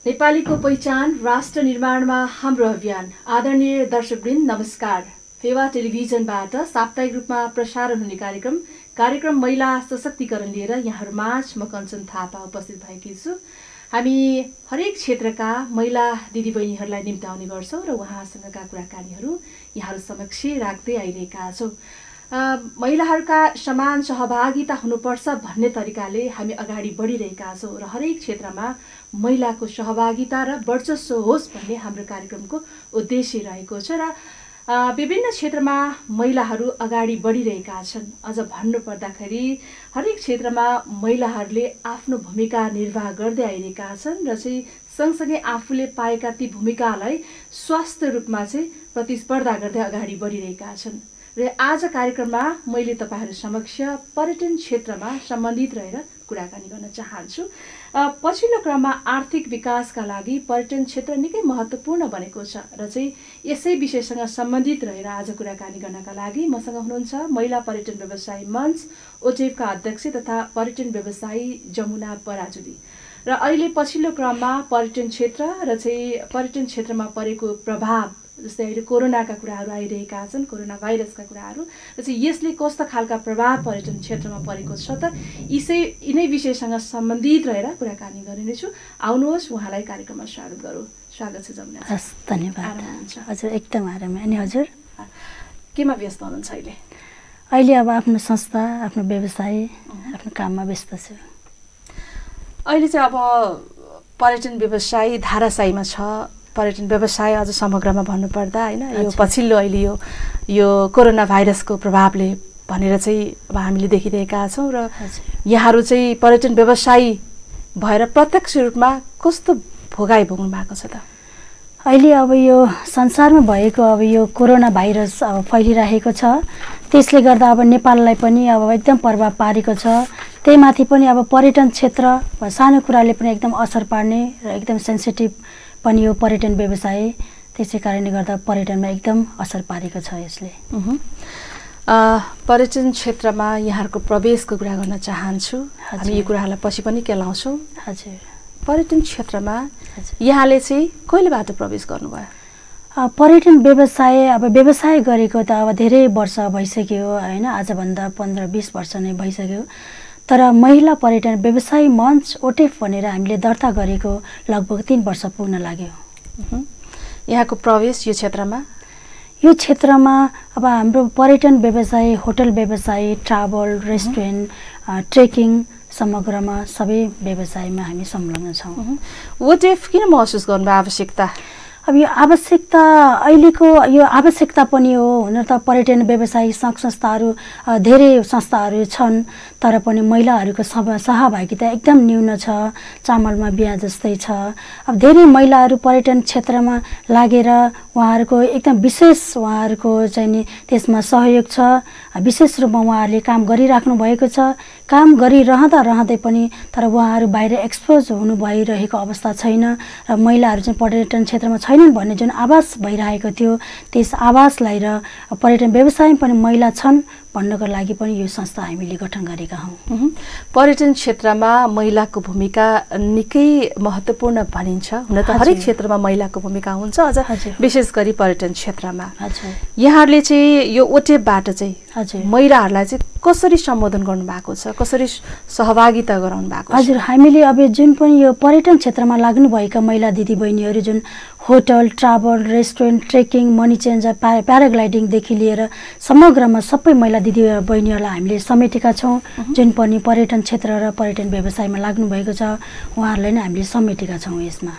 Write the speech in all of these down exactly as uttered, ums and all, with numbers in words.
नेपालीको पहिचान राष्ट्र निर्माणमा हाम्रो अभियान। आदरणीय दर्शकवृन्द नमस्कार। फेवा टेलिभिजनबाट साप्ताहिक रूपमा प्रसारण हुने कार्यक्रम कार्यक्रम महिला सशक्तिकरण लिएर यहाँहरूमाझ म कञ्चन थापा उपस्थित भएकी छु। हामी हरेक क्षेत्रका महिला दिदीबहिनीहरूलाई निम्ताउने गर्छौँ र उहाँसँगका कुराकानीहरू यहाँहरू समक्ष राख्दै आइरहेका छौँ। महिलाहरूका समान सहभागिता हुनुपर्छ भन्ने तरिकाले हामी अगाडि बढिरहेका छौँ र हरेक क्षेत्रमा महिलाको सहभागिता र वर्चस्व होस् भन्ने हाम्रो कार्यक्रमको उद्देश्य रहेको छ र विभिन्न क्षेत्रमा महिलाहरू अगाडि बढिरहेका छन्। अझ भन्नुपर्दाखेरि हरेक क्षेत्रमा महिलाहरूले आफ्नो भूमिका निर्वाह गर्दै आइरहेका छन् र चाहिँ सँगसँगै आफूले पाएका ती भूमिकालाई स्वास्थ्य रूपमा चाहिँ प्रतिस्पर्धा गर्दै अगाडि बढिरहेका छन्। र आज कार्यक्रममा मैले तपाईँहरू समक्ष पर्यटन क्षेत्रमा सम्बन्धित रहेर कुराकानी गर्न चाहन्छु। पछिल्लो क्रममा आर्थिक विकासका लागि पर्यटन क्षेत्र निकै महत्त्वपूर्ण बनेको छ र चाहिँ यसै विषयसँग सम्बन्धित रहेर आज कुराकानी गर्नका लागि मसँग हुनुहुन्छ महिला पर्यटन व्यवसायी मञ्च ओजेफका अध्यक्ष तथा पर्यटन व्यवसायी जमुना पराजुली। र अहिले पछिल्लो क्रममा पर्यटन क्षेत्र र चाहिँ पर्यटन क्षेत्रमा परेको प्रभाव, जस्तै अहिले कोरोनाका कुराहरू आइरहेका छन्, कोरोना भाइरसका कुराहरू र चाहिँ यसले कस्ता खालका प्रभाव पर्यटन क्षेत्रमा परेको छ त यसै यिनै विषयसँग सम्बन्धित रहेर कुराकानी गरिनेछु। आउनुहोस् उहाँलाई कार्यक्रममा स्वागत गरौँ। स्वागत छ जमुना। हस्, धन्यवाद। हजुर एकदम आरामै। अनि हजुर केमा व्यस्त हुनुहुन्छ अहिले? अहिले अब आफ्नो संस्था, आफ्नो व्यवसाय, आफ्नो काममा व्यस्त छु। अहिले चाहिँ अब पर्यटन व्यवसाय धारासाईमा छ। पर्यटन व्यवसाय अझ समग्रमा भन्नुपर्दा होइन, यो पछिल्लो अहिले यो यो कोरोना भाइरसको प्रभावले भनेर चाहिँ अब हामीले देखिरहेका छौँ र यहाँहरू चाहिँ पर्यटन व्यवसायी भएर प्रत्यक्ष रूपमा कस्तो भोगाइ भोग्नु भएको छ त? अहिले अब यो संसारमा भएको अब यो कोरोना भाइरस अब फैलिरहेको छ, त्यसले गर्दा अब नेपाललाई पनि अब एकदम प्रभाव पारेको छ। त्यही माथि पनि अब पर्यटन क्षेत्र सानो कुराले पनि एकदम असर पार्ने र एकदम सेन्सिटिभ पनि यो पर्यटन व्यवसाय, त्यसै कारणले गर्दा पर्यटनमा एकदम असर पारेको छ यसले। पर्यटन क्षेत्रमा यहाँहरूको प्रवेशको कुरा गर्न चाहन्छु। हामी यो कुराहरूलाई पछि पनि केलाउँछौँ। हजुर, पर्यटन क्षेत्रमा यहाँले चाहिँ कहिलेबाट प्रवेश गर्नुभयो? पर्यटन व्यवसाय अब व्यवसाय गरेको त अब धेरै वर्ष भइसक्यो होइन, आजभन्दा पन्ध्र बिस वर्ष नै भइसक्यो। तर महिला पर्यटन व्यवसाय मञ्च ओटेफ भनेर हामीले दर्ता गरेको लगभग तीन वर्ष पुग्न लाग्यो। यहाँको प्रवेश यो क्षेत्रमा यो क्षेत्रमा अब हाम्रो पर्यटन व्यवसाय, होटल व्यवसाय, ट्राभल, रेस्टुरेन्ट, ट्रेकिङ समग्रमा सबै व्यवसायमा हामी संलग्न छौँ। ओटेफ किन महसुस गर्नु आवश्यकता? अब यो आवश्यकता अहिलेको यो आवश्यकता पनि हो। हुन त पर्यटन व्यवसायी सङ्घ संस्थाहरू धेरै संस्थाहरू छन्, तर पनि महिलाहरूको सहभागिता एकदम न्यून छ, चामलमा बिहा जस्तै छ। अब धेरै महिलाहरू पर्यटन क्षेत्रमा लागेर उहाँहरूको एकदम विशेष उहाँहरूको चाहिँ नि त्यसमा सहयोग छ। विशेष रूपमा उहाँहरूले काम गरिराख्नु भएको छ। काम गरिरहँदा रहँदै पनि तर उहाँहरू बाहिर एक्सपोज हुनु भइरहेको अवस्था छैन र महिलाहरू चाहिँ पर्यटन क्षेत्रमा छैनन् भन्ने जुन आभास भइरहेको थियो, त्यस आभासलाई र पर्यटन व्यवसाय पनि महिला छन् भन्नको लागि पनि यो संस्था हामीले गठन गरेका हौँ। पर्यटन क्षेत्रमा महिलाको भूमिका निकै महत्त्वपूर्ण भनिन्छ। हुन त हरेक क्षेत्रमा महिलाको भूमिका हुन्छ, अझ विशेष गरी पर्यटन क्षेत्रमा। यहाँहरूले चाहिँ यो ओटेफबाट चाहिँ महिलाहरूलाई चाहिँ कसरी सम्बोधन गर्नुभएको छ, कसरी सहभागिता गराउनु भएको? हजुर, हामीले अब जुन पनि यो पर्यटन क्षेत्रमा लाग्नुभएका महिला दिदीबहिनीहरू जुन hotel, travel, restaurant, trekking, money changer, प्या प्याराग्लाइडिङदेखि लिएर समग्रमा सबै महिला दिदीबहिनीहरूलाई हामीले समेटेका छौँ। जुन पनि पर्यटन क्षेत्र र पर्यटन व्यवसायमा लाग्नुभएको छ उहाँहरूलाई नै हामीले समेटेका छौँ यसमा।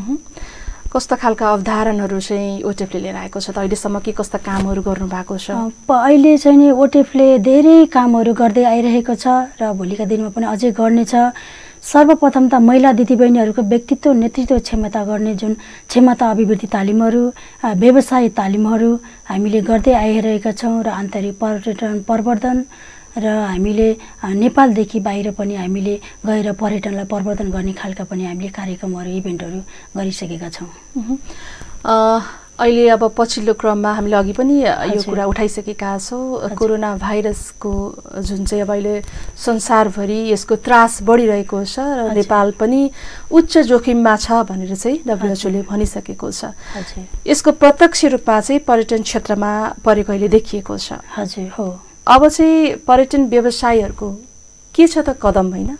कस्ता खालका अवधारणाहरू चाहिँ ओटेफले लिएर आएको छ त? अहिलेसम्म के कस्ता कामहरू गर्नुभएको छ? अहिले चाहिँ नि ओटेफले धेरै कामहरू गर्दै आइरहेको छ र भोलिका दिनमा पनि अझै गर्नेछ। सर्वप्रथम त महिला दिदीबहिनीहरूको व्यक्तित्व नेतृत्व क्षमता गर्ने जुन क्षमता अभिवृद्धि तालिमहरू, व्यवसाय तालिमहरू हामीले गर्दै आइरहेका छौँ र आन्तरिक पर्यटन प्रवर्धन र हामीले नेपालदेखि बाहिर पनि हामीले गएर पर्यटनलाई प्रवर्धन गर्ने खालका पनि हामीले कार्यक्रमहरू, इभेन्टहरू गरिसकेका छौँ। अहिले अब पछिल्लो क्रममा हामीले अघि पनि यो कुरा उठाइसकेका छौँ, कोरोना भाइरसको जुन चाहिँ अब अहिले संसारभरि यसको त्रास बढिरहेको छ र नेपाल पनि उच्च जोखिममा छ भनेर चाहिँ डब्ल्युएचओले भनिसकेको छ। यसको प्रत्यक्ष रूपमा चाहिँ पर्यटन क्षेत्रमा परेको अहिले देखिएको छ। हजुर हो। अब चाहिँ पर्यटन व्यवसायीहरूको के छ त कदम होइन?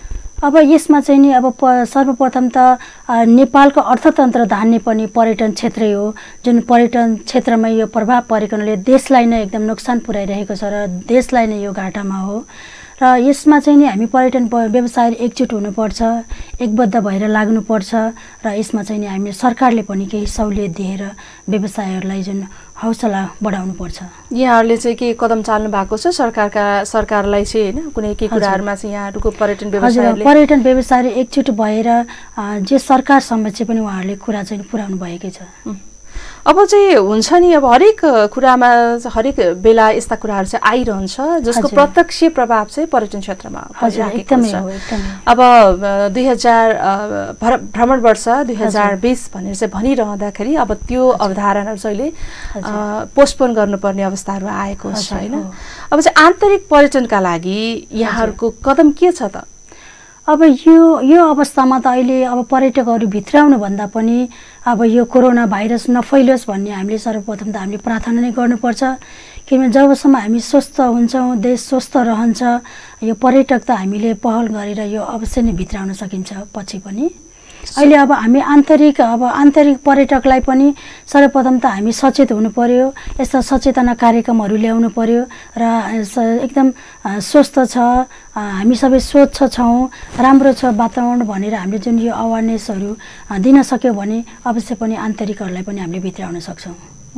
अब यसमा चाहिँ नि अब सर्वप्रथम त नेपालको अर्थतन्त्र धान्ने पनि पर्यटन क्षेत्रै हो, जुन पर्यटन क्षेत्रमा यो प्रभाव परेको हुनाले देशलाई नै एकदम नोक्सान पुर्याइरहेको छ र देशलाई नै यो घाटामा हो। र यसमा चाहिँ नि हामी पर्यटन व्यवसाय एकजुट हुनुपर्छ, एकबद्ध भएर लाग्नुपर्छ र यसमा चाहिँ नि हामी सरकारले पनि केही सहुलियत दिएर व्यवसायहरूलाई जुन हौसला बढाउनुपर्छ। यहाँहरूले चाहिँ के कदम चाल्नु भएको छ सरकारका सरकारलाई चाहिँ होइन कुनै के कुराहरूमा चाहिँ यहाँहरूको पर्यटन व्यवसायले? पर्यटन व्यवसाय एकजुट भएर जे सरकार समक्ष पनि उहाँहरूले कुरा चाहिँ पुर्याउनु भएकै छ। अब चाहिँ हुन्छ नि अब हरेक कुरामा हरेक बेला यस्ता कुराहरू चाहिँ आइरहन्छ जसको प्रत्यक्ष प्रभाव चाहिँ पर्यटन क्षेत्रमा परिरहेको छ। अब दुई हजार भ्रमण वर्ष दुई हजार बिस भनेर चाहिँ भनिरहँदाखेरि अब त्यो अवधारणाहरू चाहिँ अहिले पोस्टपोन गर्नुपर्ने अवस्थाहरू आएको छ होइन। अब चाहिँ आन्तरिक पर्यटनका लागि यहाँहरूको कदम के छ त? अब यो यो अवस्थामा त अहिले अब पर्यटकहरू भित्राउनु भन्दा पनि अब यो कोरोना भाइरस नफैलियोस् भन्ने हामीले सर्वप्रथम त हामीले प्रार्थना नै गर्नुपर्छ। किनभने जबसम्म हामी स्वस्थ हुन्छौँ, देश स्वस्थ रहन्छ, यो पर्यटक त हामीले पहल गरेर यो अवश्य नै भित्राउन सकिन्छ पछि पनि। अहिले अब हामी आन्तरिक अब आन्तरिक पर्यटकलाई पनि सर्वप्रथम त हामी सचेत हुनु पर्यो, यस्ता सचेतना कार्यक्रमहरू ल्याउनु पर्यो र एकदम स्वस्थ छ, हामी सबै स्वच्छ छौँ, राम्रो छ वातावरण भनेर हामीले जुन यो अवेरनेसहरू दिन सक्यौँ भने अवश्य पनि आन्तरिकहरूलाई पनि हामीले भित्राउन सक्छौँ।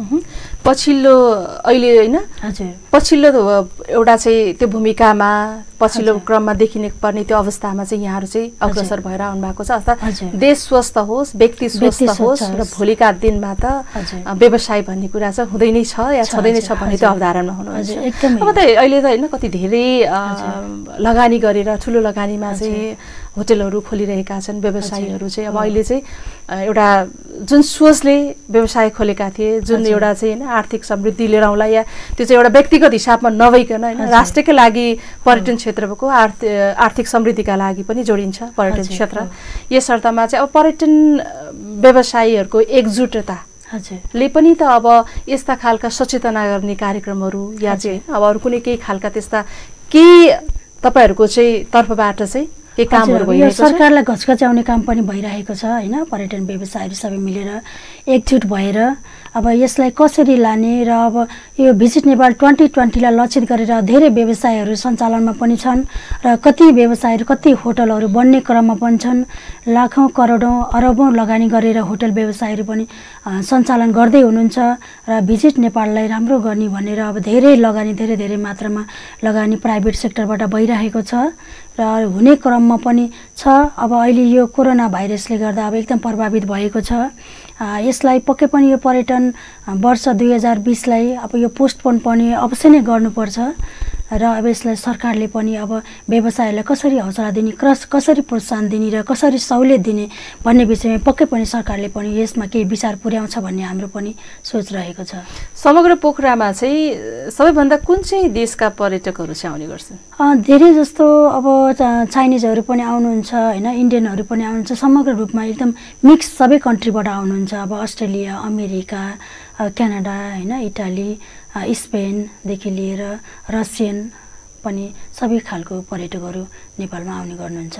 पछिल्लो अहिले होइन हजुर पछिल्लो एउटा चाहिँ त्यो भूमिकामा पछिल्लो क्रममा देखिने पर्ने त्यो अवस्थामा चाहिँ यहाँहरू चाहिँ अग्रसर भएर आउनु भएको छ। अर्थात् देश स्वस्थ होस्, व्यक्ति स्वस्थ होस् र भोलिका दिनमा त व्यवसाय भन्ने कुरा चाहिँ हुँदै नै छ या छँदै नै छ भन्ने त्यो अवधारणा हुनुहुन्छ। अब त अहिले त होइन कति धेरै लगानी गरेर ठुलो लगानीमा चाहिँ होटलहरू खोलिरहेका छन् व्यवसायीहरू चाहिँ। अब अहिले चाहिँ एउटा जुन सोचले व्यवसाय खोलेका थिए, जुन एउटा चाहिँ होइन आर्थिक समृद्धि लिएर आउँला या त्यो चाहिँ एउटा व्यक्तिगत हिसाबमा नभइकन होइन राष्ट्रकै लागि पर्यटन क्षेत्रको आर्थिक आर्थिक समृद्धिका लागि पनि जोडिन्छ पर्यटन क्षेत्र। यस अर्थमा चाहिँ अब पर्यटन व्यवसायीहरूको एकजुटता ले पनि त अब यस्ता खालका सचेतना गर्ने कार्यक्रमहरू या चाहिँ अब अरू कुनै केही खालका त्यस्ता केही तपाईँहरूको चाहिँ तर्फबाट चाहिँ के कामहरू भइरहेको छ? सरकारलाई घचघच्याउने काम पनि भइरहेको छ होइन। पर्यटन व्यवसायहरू सबै मिलेर एकजुट भएर अब यसलाई कसरी लाने र अब यो भिजिट नेपाल ट्वेन्टी ट्वेन्टीलाई लक्षित गरेर धेरै व्यवसायहरू सञ्चालनमा पनि छन् र कति व्यवसायहरू कति होटलहरू बन्ने क्रममा पनि छन्। लाखौँ करोडौँ अरबौँ लगानी गरेर होटल व्यवसायहरू पनि सञ्चालन गर्दै हुनुहुन्छ र भिजिट नेपाललाई राम्रो गर्ने भनेर अब धेरै लगानी धेरै धेरै मात्रामा लगानी प्राइभेट सेक्टरबाट भइरहेको छ र हुने क्रममा पनि छ। अब अहिले यो कोरोना भाइरसले गर्दा अब एकदम प्रभावित भएको छ। यसलाई पक्कै पनि यो पर्यटन वर्ष दुई हजार बिसलाई अब यो पोस्टपोन पनि अवश्य नै गर्नुपर्छ र अब यसलाई सरकारले पनि अब व्यवसायलाई कसरी हौसला दिने, क्रस कसरी प्रोत्साहन दिने र कसरी सहुलियत दिने भन्ने विषयमा पक्कै पनि सरकारले पनि यसमा केही विचार पुर्याउँछ भन्ने हाम्रो पनि सोच रहेको छ। समग्र पोखरामा चाहिँ सबैभन्दा कुन चाहिँ देशका पर्यटकहरू चाहिँ आउने गर्छन्? धेरै जस्तो अब चाइनिजहरू पनि आउनुहुन्छ होइन, इन्डियनहरू पनि आउनुहुन्छ, समग्र रूपमा एकदम मिक्स सबै कन्ट्रीबाट आउनुहुन्छ। अब अस्ट्रेलिया, अमेरिका, क्यानाडा होइन, इटाली, स्पेनदेखि लिएर रसियन पनि सबै खालको पर्यटकहरू नेपालमा आउने गर्नुहुन्छ।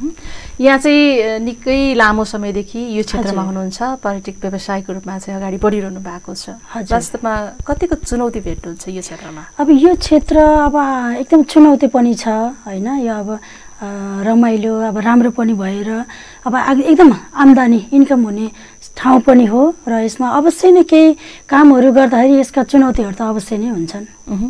यहाँ चाहिँ निकै लामो समयदेखि यो क्षेत्रमा हुनुहुन्छ, पर्यटक व्यवसायको रूपमा चाहिँ अगाडि बढिरहनु भएको छ। वास्तवमा कतिको चुनौती भेट्नुहुन्छ यो क्षेत्रमा? अब यो क्षेत्र अब एकदम चुनौती पनि छ होइन। यो अब रमाइलो अब राम्रो पनि भएर अब एकदम आम्दानी इन्कम हुने ठाउँ पनि हो र यसमा अवश्य नै केही कामहरू गर्दाखेरि यसका चुनौतीहरू त अवश्य नै हुन्छन्।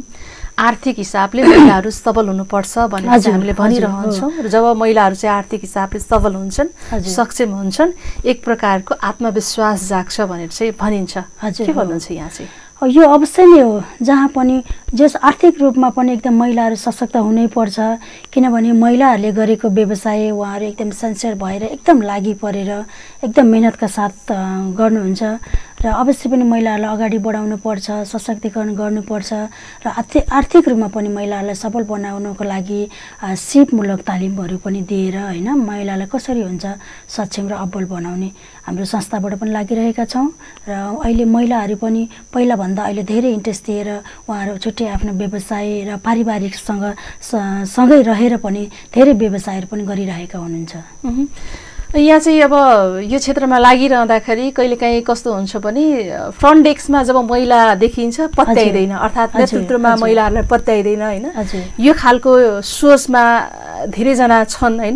आर्थिक हिसाबले महिलाहरू सबल हुनुपर्छ भनेर चाहिँ हामीले भनिरहन्छौँ र जब महिलाहरू चाहिँ आर्थिक हिसाबले सबल हुन्छन्, सक्षम हुन्छन्, एक प्रकारको आत्मविश्वास जाग्छ भनेर चाहिँ भनिन्छ। के भन्नुहुन्छ यहाँ चाहिँ? यो अवश्य नै हो। जहाँ पनि जस आर्थिक रूपमा पनि एकदम महिलाहरू सशक्त हुनैपर्छ, किनभने महिलाहरूले गरेको व्यवसाय उहाँहरू एकदम सिन्सियर भएर एकदम लागि परेर एकदम मेहनतका साथ गर्नुहुन्छ र अवश्य पनि महिलाहरूलाई अगाडि बढाउनुपर्छ, सशक्तिकरण गर्नुपर्छ र आर्थिक आर्थिक रूपमा पनि महिलाहरूलाई सबल बनाउनको लागि सिपमूलक तालिमहरू पनि दिएर होइन महिलालाई कसरी हुन्छ सक्षम र अब्बल बनाउने हाम्रो संस्थाबाट पनि लागिरहेका छौँ र अहिले महिलाहरू पनि पहिलाभन्दा अहिले धेरै इन्ट्रेस्ट दिएर उहाँहरू छुट्टै आफ्नो व्यवसाय र पारिवारिकसँग सँगै रहेर पनि धेरै व्यवसायहरू पनि गरिरहेका हुनुहुन्छ। यहाँ चाहिँ अब यो क्षेत्रमा लागिरहँदाखेरि कहिलेकाहीँ कस्तो हुन्छ भने फ्रन्ट डेस्कमा जब महिला देखिन्छ पत्याइँदैन, अर्थात् नेतृत्वमा महिलाहरूलाई पत्याइँदैन होइन, यो खालको सोचमा धेरैजना छन् होइन।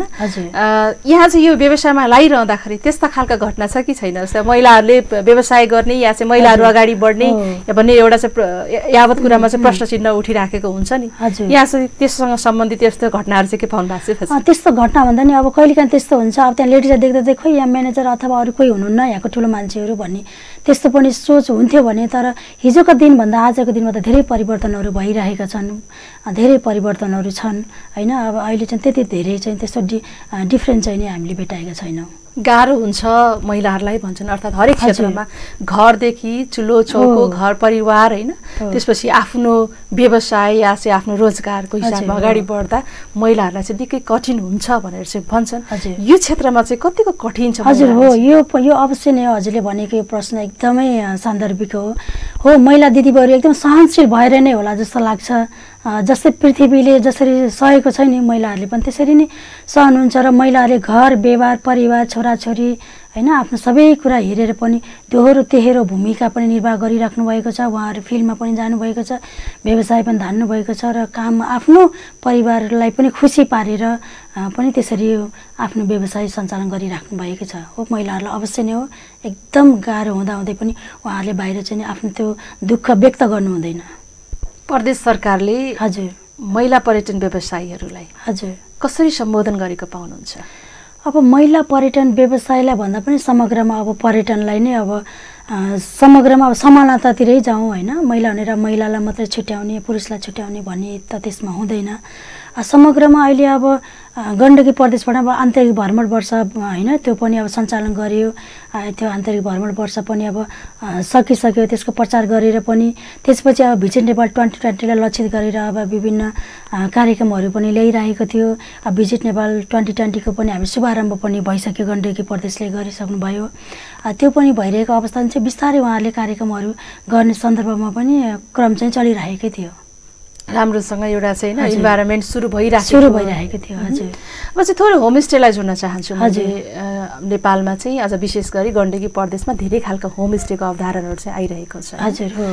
यहाँ चाहिँ यो व्यवसायमा लागिरहँदाखेरि त्यस्ता खालका घटना छ कि छैन? जस्तै महिलाहरूले व्यवसाय गर्ने या चाहिँ महिलाहरू अगाडि बढ्ने भन्ने एउटा चाहिँ यावत कुरामा चाहिँ प्रश्न चिन्ह उठिराखेको हुन्छ नि, यहाँ चाहिँ त्यससँग सम्बन्धित त्यस्तो घटनाहरू चाहिँ के पाउनु भएको छ? त्यस्तो घटना भन्दा नि अब कहिलेकाहीँ त्यस्तो हुन्छ, अब त्यहाँ लेडिजलाई देख्दा देख्दै खोइ यहाँ म्यानेजर अथवा अरू कोही हुनुहुन्न यहाँको ठुलो मान्छेहरू भन्ने त्यस्तो पनि सोच हुन्थ्यो भने, तर हिजोको दिनभन्दा आजको दिनमा त धेरै परिवर्तनहरू भइरहेका छन्, धेरै परिवर्तनहरू छन् होइन। अब अहिले चाहिँ त्यति धेरै चाहिँ त्यस्तो डि डिफ्रेन्ट चाहिँ नि हामीले भेटाएका छैनौँ। गाह्रो हुन्छ महिलाहरूलाई भन्छन्, अर्थात् हरेक क्षेत्रमा घरदेखि चुलो चौको घर परिवार होइन, त्यसपछि आफ्नो व्यवसाय या चाहिँ आफ्नो रोजगारको हिसाबमा अगाडि बढ्दा महिलाहरूलाई चाहिँ निकै कठिन हुन्छ भनेर चाहिँ भन्छन्। यो क्षेत्रमा चाहिँ कतिको कठिन छ? हजुर हो, यो यो अवश्य नै हजुरले भनेको यो प्रश्न एकदमै सान्दर्भिक हो। हो महिला दिदीबहिनी एकदम सहनशील भएर नै होला जस्तो लाग्छ, जस्तै पृथ्वीले जसरी सहेको छ नि महिलाहरूले पनि त्यसरी नै सहनुहुन्छ र महिलाहरूले घर व्यवहार परिवार छोराछोरी होइन आफ्नो सबै कुरा हेरेर पनि दोहोरो तेह्रो भूमिका पनि निर्वाह गरिराख्नु भएको छ। उहाँहरू फिल्डमा पनि जानुभएको छ, व्यवसाय पनि धान्नु भएको छ र काम आफ्नो परिवारलाई पनि खुसी पारेर पनि त्यसरी आफ्नो व्यवसाय सञ्चालन गरिराख्नु भएको छ। हो महिलाहरूलाई अवश्य नै हो, एकदम गाह्रो हुँदाहुँदै पनि उहाँहरूले बाहिर चाहिँ आफ्नो त्यो दुःख व्यक्त गर्नु हुँदैन। प्रदेश सरकारले हजुर महिला पर्यटन व्यवसायीहरूलाई हजुर कसरी सम्बोधन गरेको पाउनुहुन्छ? अब महिला पर्यटन व्यवसायलाई भन्दा पनि समग्रमा अब पर्यटनलाई नै अब समग्रमा अब समानतातिरै जाउँ होइन, महिला भनेर महिलालाई मात्रै छुट्याउने पुरुषलाई छुट्याउने भन्ने त त्यसमा हुँदैन। समग्रमा अहिले अब गण्डकी प्रदेशबाट अब आन्तरिक भ्रमण वर्ष होइन त्यो पनि अब सञ्चालन गरियो, त्यो आन्तरिक भ्रमण वर्ष पनि अब सकिसक्यो, त्यसको प्रचार गरेर पनि त्यसपछि अब भिजिट नेपाल ट्वेन्टी ट्वेन्टीलाई लक्षित गरेर अब विभिन्न कार्यक्रमहरू पनि ल्याइरहेको थियो। अब भिजिट नेपाल ट्वेन्टी ट्वेन्टीको पनि हामी शुभारम्भ पनि भइसक्यो, गण्डकी प्रदेशले गरिसक्नुभयो, त्यो पनि भइरहेको अवस्थामा चाहिँ बिस्तारै उहाँहरूले कार्यक्रमहरू गर्ने सन्दर्भमा पनि क्रम चाहिँ चलिरहेकै थियो। राम्रोसँग एउटा चाहिँ होइन इन्भाइरोमेन्ट सुरु भइरहेको सुरु भइरहेको थियो। हजुर म चाहिँ थोरै होमस्टेलाई जोड्न चाहन्छु। हजुर नेपालमा चाहिँ आज विशेष गरी गण्डकी प्रदेशमा धेरै खालको होमस्टेको अवधारणाहरू चाहिँ आइरहेको छ। हजुर हो,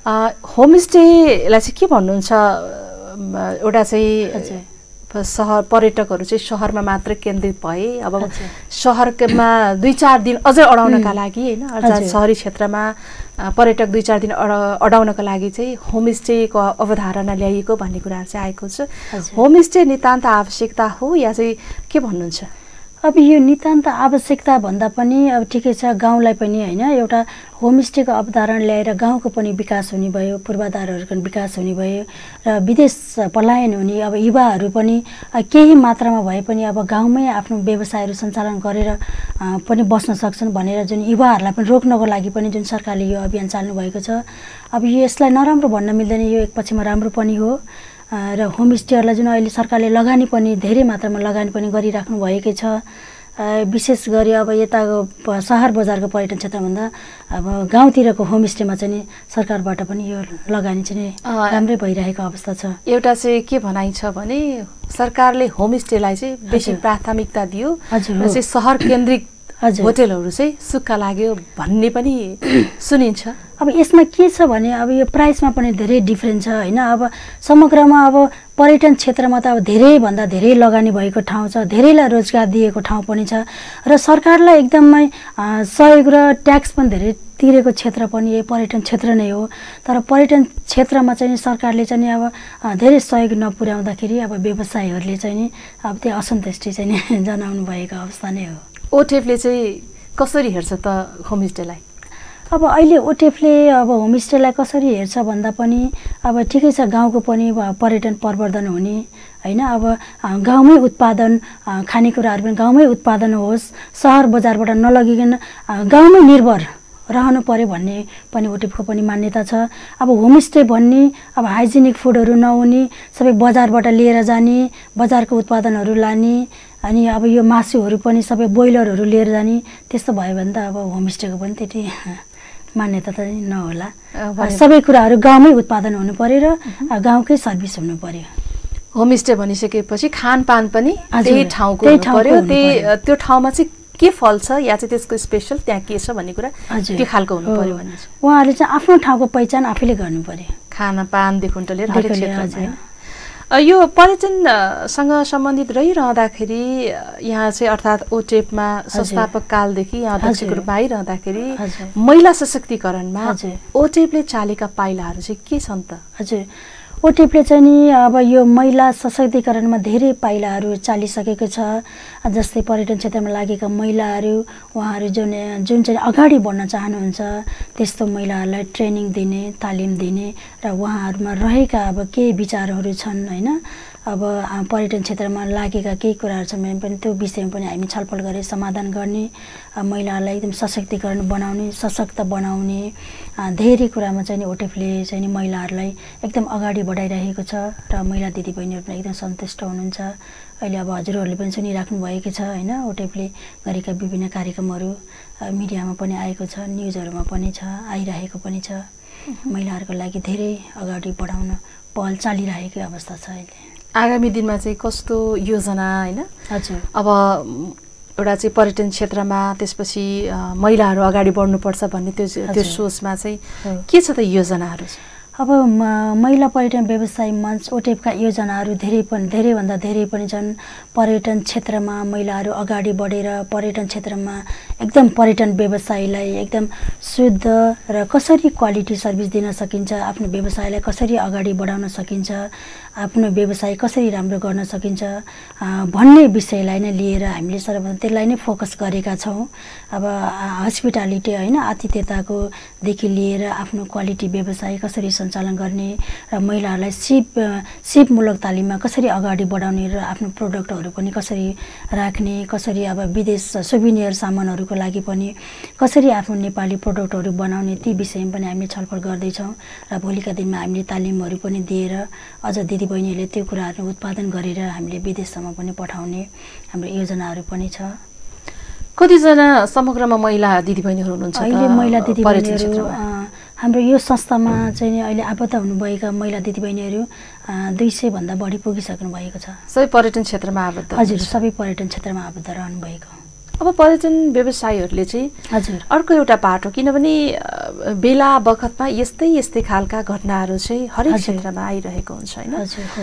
होमस्टेलाई चाहिँ के भन्नुहुन्छ? एउटा चाहिँ सहर पर्यटकहरू चाहिँ सहरमा मात्र केन्द्रित भए, अब सहरमा दुई चार दिन अझै अडाउनका लागि होइन, अर्थात् सहरी क्षेत्रमा पर्यटक दुई चार दिन अडा अडाउनका लागि चाहिँ होमस्टेको अवधारणा ल्याइएको भन्ने कुराहरू चाहिँ आएको छ। होमस्टे नितान्त आवश्यकता हो या चाहिँ के भन्नुहुन्छ? अब यो नितान्त आवश्यकता भन्दा पनि अब ठिकै छ, गाउँलाई पनि होइन एउटा होमस्टेको अवधारणा ल्याएर गाउँको पनि विकास हुने भयो, पूर्वाधारहरूको पनि विकास हुने भयो र विदेश पलायन हुने अब युवाहरू पनि केही मात्रामा भए पनि अब गाउँमै आफ्नो व्यवसायहरू सञ्चालन गरेर पनि बस्न सक्छन् भनेर जुन युवाहरूलाई पनि रोक्नको लागि पनि जुन सरकारले यो अभियान चाल्नु भएको छ। अब यो यसलाई नराम्रो भन्न मिल्दैन, यो एक पक्षमा राम्रो पनि हो र होमस्टेहरूलाई जुन अहिले सरकारले लगानी पनि धेरै मात्रामा लगानी पनि गरिराख्नु भएकै छ। विशेष गरी अब यताको सहर बजारको पर्यटन क्षेत्रभन्दा अब गाउँतिरको होमस्टेमा चाहिँ सरकारबाट पनि यो लगानी चाहिँ राम्रै भइरहेको अवस्था छ। एउटा चाहिँ के भनाइ छ भने सरकारले होमस्टेलाई चाहिँ बेसी प्राथमिकता दियो, चाहिँ सहर केन्द्रित होटेलहरू चाहिँ सुक्खा लाग्यो भन्ने पनि सुनिन्छ। अब यसमा के छ भने अब यो प्राइसमा पनि धेरै डिफ्रेन्स छ होइन। अब समग्रमा अब पर्यटन क्षेत्रमा त अब धेरैभन्दा धेरै लगानी भएको ठाउँ छ, धेरैलाई रोजगार दिएको ठाउँ पनि छ र सरकारलाई एकदमै सहयोग र ट्याक्स पनि धेरै तिरेको क्षेत्र पनि यही पर्यटन क्षेत्र नै हो। तर पर्यटन क्षेत्रमा चाहिँ सरकारले चाहिँ अब धेरै सहयोग नपुर्याउँदाखेरि अब व्यवसायीहरूले चाहिँ नि अब त्यो असन्तुष्टि चाहिँ नि जनाउनु भएको अवस्था नै हो। ओटेफले चाहिँ कसरी हेर्छ त होमस्टेलाई? अब अहिले ओटिएफले अब होमस्टेलाई कसरी हेर्छ भन्दा पनि अब ठिकै छ, गाउँको पनि पर्यटन प्रवर्धन हुने होइन। अब गाउँमै उत्पादन खानेकुराहरू पनि गाउँमै उत्पादन होस्, सहर बजारबाट नलगिकन गाउँमै निर्भर रहनु पर्यो भन्ने पनि ओटिएफको पनि मान्यता छ। अब होमस्टे भन्ने अब हाइजेनिक फुडहरू नहुने, सबै बजारबाट लिएर जाने, बजारको उत्पादनहरू लाने, अनि अब यो मासुहरू पनि सबै बोइलरहरू लिएर जाने, त्यस्तो भयो भने त अब होमस्टेको पनि त्यति मान्यता त नहोला। सबै कुराहरू गाउँमै उत्पादन हुनु पर्यो र गाउँकै सर्भिस हुनु पर्यो। होमस्टे भनिसकेपछि खानपान पनि त्यही ठाउँको हुनु पर्यो, त्यही त्यो ठाउँमा चाहिँ के फल्छ या चाहिँ त्यसको स्पेसल त्यहाँ के छ भन्ने कुरा त्यो खालको हुनु पर्यो भन्ने छ। उहाँहरूले चाहिँ आफ्नो ठाउँको पहिचान आफैले गर्नु पर्यो, खानपानदेखि लिएर हरेक क्षेत्रमा। यो पर्यटनसँग सम्बन्धित रहिरहँदाखेरि यहाँ चाहिँ अर्थात् ओटिएफमा संस्थापक कालदेखि यहाँ अध्यक्षको रूपमा आइरहँदाखेरि महिला सशक्तिकरणमा ओटिएफले चालेका पाइलाहरू चाहिँ के छन् त? हजुर, ओटिएफले चाहिँ नि अब यो महिला सशक्तिकरणमा धेरै पाइलाहरू चालिसकेको छ। जस्तै पर्यटन क्षेत्रमा लागेका महिलाहरू, उहाँहरू जुन जुन चाहिँ अगाडि बढ्न चाहनुहुन्छ त्यस्तो महिलाहरूलाई ट्रेनिङ दिने, तालिम दिने र उहाँहरूमा रहेका अब केही विचारहरू छन् होइन, अब पर्यटन क्षेत्रमा लागेका केही कुराहरू छन् भने पनि त्यो विषयमा पनि हामी छलफल गरेर समाधान गर्ने, महिलाहरूलाई एकदम सशक्तिकरण बनाउने, सशक्त बनाउने धेरै कुरामा चाहिँ नि ओटिएफले चाहिँ नि महिलाहरूलाई एकदम अगाडि बढाइरहेको छ र महिला दिदीबहिनीहरू पनि एकदम सन्तुष्ट हुनुहुन्छ। अहिले अब हजुरहरूले पनि सुनिराख्नु भएको छ होइन, ओटिएफले गरेका विभिन्न कार्यक्रमहरू मिडियामा पनि आएको छ, न्युजहरूमा पनि छ, आइरहेको पनि छ। महिलाहरूको लागि धेरै अगाडि बढाउन पहल चालिरहेको अवस्था छ अहिले। आगामी दिनमा चाहिँ कस्तो योजना होइन? हजुर, अब एउटा चाहिँ पर्यटन क्षेत्रमा त्यसपछि महिलाहरू अगाडि बढ्नुपर्छ भन्ने त्यो त्यो सोचमा चाहिँ के छ त योजनाहरू? अब महिला पर्यटन व्यवसाय मञ्च ओटिएफका योजनाहरू धेरै पनि धेरैभन्दा धेरै पनि छन्। पर्यटन क्षेत्रमा महिलाहरू अगाडि बढेर पर्यटन क्षेत्रमा एकदम पर्यटन व्यवसायलाई एकदम शुद्ध र कसरी क्वालिटी सर्भिस दिन सकिन्छ, आफ्नो व्यवसायलाई कसरी अगाडि बढाउन सकिन्छ, आफ्नो व्यवसाय कसरी राम्रो गर्न सकिन्छ भन्ने विषयलाई नै लिएर हामीले सर्वप्रथम त्यसलाई नै फोकस गरेका छौँ। अब हस्पिटालिटी होइन, आतिथ्यताको देखि लिएर आफ्नो क्वालिटी व्यवसाय कसरी सञ्चालन गर्ने र महिलाहरूलाई सिप सिपमूलक तालिममा कसरी अगाडि बढाउने र आफ्नो प्रोडक्टहरू पनि कसरी राख्ने, कसरी अब विदेश सुभिनियर सामानहरूको लागि पनि कसरी आफ्नो नेपाली प्रोडक्टहरू बनाउने, ती विषयमा पनि हामीले छलफल गर्दैछौँ र भोलिका दिनमा हामीले तालिमहरू पनि दिएर अझ दिदीबहिनीहरूले त्यो कुराहरू उत्पादन गरेर हामीले विदेशसम्म पनि पठाउने हाम्रो योजनाहरू पनि छ। कतिजना समग्रमा महिला दिदीबहिनीहरू हुनुहुन्छ अहिले? महिला दिदीबहिनीहरू हाम्रो यो संस्थामा चाहिँ अहिले आबद्ध हुनुभएका महिला दिदीबहिनीहरू दुई सय भन्दा बढी पुगिसक्नु भएको छ। सबै पर्यटन क्षेत्रमा आबद्ध? हजुर, सबै पर्यटन क्षेत्रमा आबद्ध रहनु भएको। अब पर्यटन व्यवसायीहरूले चाहिँ हजुर अर्को एउटा पाटो, किनभने बेला बखतमा यस्तै यस्तै खालका घटनाहरू चाहिँ हरेक क्षेत्रमा आइरहेको हुन्छ होइन।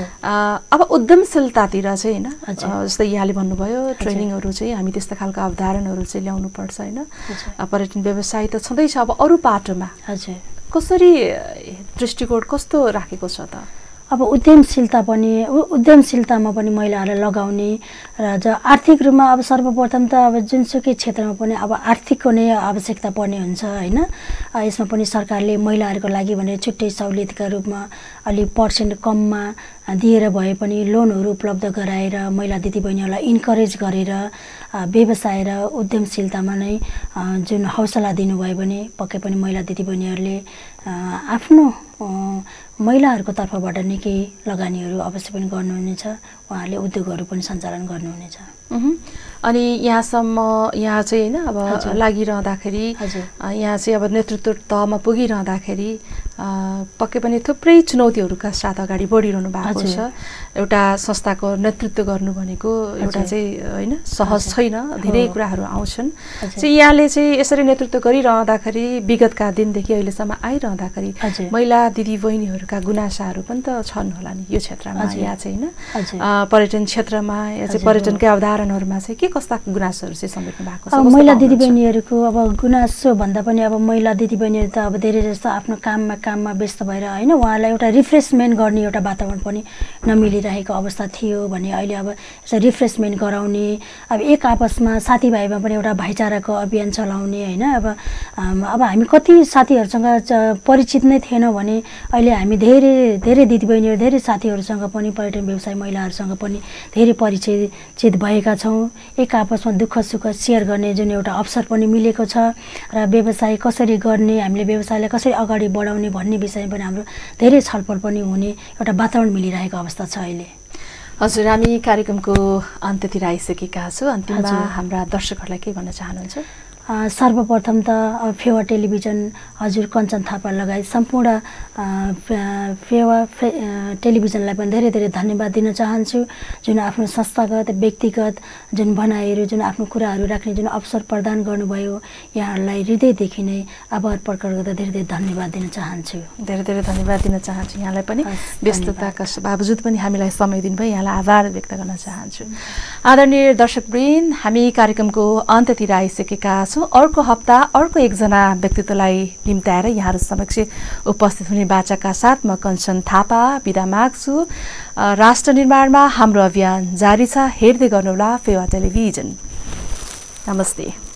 अब उद्यमशीलतातिर चाहिँ होइन, जस्तै यहाँले भन्नुभयो ट्रेनिङहरू चाहिँ हामी त्यस्तो खालका अवधारणाहरू चाहिँ ल्याउनुपर्छ होइन। पर्यटन व्यवसाय त छँदैछ, अब अरू पाटोमा हजुर कसरी दृष्टिकोण कस्तो राखेको छ त? अब उद्यमशीलता पनि उद्यमशीलतामा पनि महिलाहरूलाई लगाउने र ज आर्थिक रूपमा अब सर्वप्रथम त अब जुनसुकै क्षेत्रमा पनि अब आर्थिकको नै आवश्यकता पर्ने हुन्छ होइन। यसमा पनि सरकारले महिलाहरूको लागि भनेर छुट्टै सहुलियतका रूपमा अलि पर्सेन्ट कममा दिएर भए पनि लोनहरू उपलब्ध गराएर महिला दिदीबहिनीहरूलाई इन्करेज गरेर व्यवसाय र उद्यमशीलतामा नै जुन हौसला दिनुभयो भने पक्कै पनि महिला दिदीबहिनीहरूले आफ्नो महिलाहरूको तर्फबाट निकै लगानीहरू अवश्य पनि गर्नुहुनेछ, उहाँहरूले उद्योगहरू पनि सञ्चालन गर्नुहुनेछ। अनि यहाँसम्म यहाँ चाहिँ होइन अब लागिरहँदाखेरि यहाँ चाहिँ अब नेतृत्व तहमा पुगिरहँदाखेरि पक्कै पनि थुप्रै चुनौतीहरूका साथ अगाडि बढिरहनु भएको छ। एउटा संस्थाको नेतृत्व गर्नु भनेको एउटा चाहिँ होइन सहज छैन, धेरै कुराहरू आउँछन्। चाहिँ यहाँले चाहिँ यसरी नेतृत्व गरिरहँदाखेरि विगतका दिनदेखि अहिलेसम्म आइरहँदाखेरि महिला दिदीबहिनीहरूका गुनासाहरू पनि त छन् होला नि यो क्षेत्रमा, या चाहिँ होइन पर्यटन क्षेत्रमा या चाहिँ पर्यटनकै अवधारणाहरूमा चाहिँ के कस्ता गुनासोहरू चाहिँ समेट्नु भएको छ? महिला दिदीबहिनीहरूको अब गुनासो भन्दा पनि अब महिला दिदीबहिनीहरू त अब धेरै जस्तो आफ्नो काममा काममा व्यस्त भएर होइन उहाँलाई एउटा रिफ्रेसमेन्ट गर्ने एउटा वातावरण पनि नमिलिरहेको अवस्था थियो भने अहिले अब यसो रिफ्रेसमेन्ट गराउने अब एक आपसमा साथीभाइमा पनि एउटा भाइचाराको अभियान चलाउने होइन अब अब हामी कति साथीहरूसँग परिचित नै थिएनौँ भने अहिले हामी धेरै धेरै दिदीबहिनीहरू धेरै साथीहरूसँग पनि पर्यटन व्यवसाय महिलाहरूसँग पनि धेरै परिचित भएका छौँ। एक आपसमा दुःख सुख सेयर गर्ने जुन एउटा अवसर पनि मिलेको छ र व्यवसाय कसरी गर्ने हामीले व्यवसायलाई कसरी अगाडि बढाउने भन्ने विषयमा पनि हाम्रो धेरै छलफल पनि हुने एउटा वातावरण मिलिरहेको अवस्था छ अहिले। हजुर, हामी कार्यक्रमको अन्त्यतिर आइसकेका छौँ। अन्तिममा हाम्रा दर्शकहरूलाई के भन्न चाहनुहुन्छ? सर्वप्रथम त फेवा टेलिभिजन हजुर कञ्चन थापा लगायत सम्पूर्ण फेवा टेलिभिजनलाई पनि धेरै धेरै धन्यवाद दिन चाहन्छु। जुन आफ्नो संस्थागत व्यक्तिगत जुन भनाइहरू जुन आफ्नो कुराहरू राख्ने जुन अवसर प्रदान गर्नुभयो यहाँहरूलाई हृदयदेखि नै आभार प्रकट गर्दा धेरै धेरै धन्यवाद दिन चाहन्छु। धेरै धेरै धन्यवाद दिन चाहन्छु यहाँलाई पनि। व्यस्तताका बावजुद पनि हामीलाई समय दिनुभयो, यहाँलाई आभार व्यक्त गर्न चाहन्छु। आदरणीय दर्शकवृन्द, हामी कार्यक्रमको अन्त्यतिर आइसकेका छौँ। अर्को हप्ता अर्को एकजना व्यक्तित्वलाई निम्त्याएर यहाँहरू समक्ष उपस्थित हुने बाचाका साथ म कञ्चन थापा बिदा माग्छु। राष्ट्र निर्माणमा हाम्रो अभियान जारी छ। हेर्दै गर्नुहोला फेवा टेलिभिजन। नमस्ते।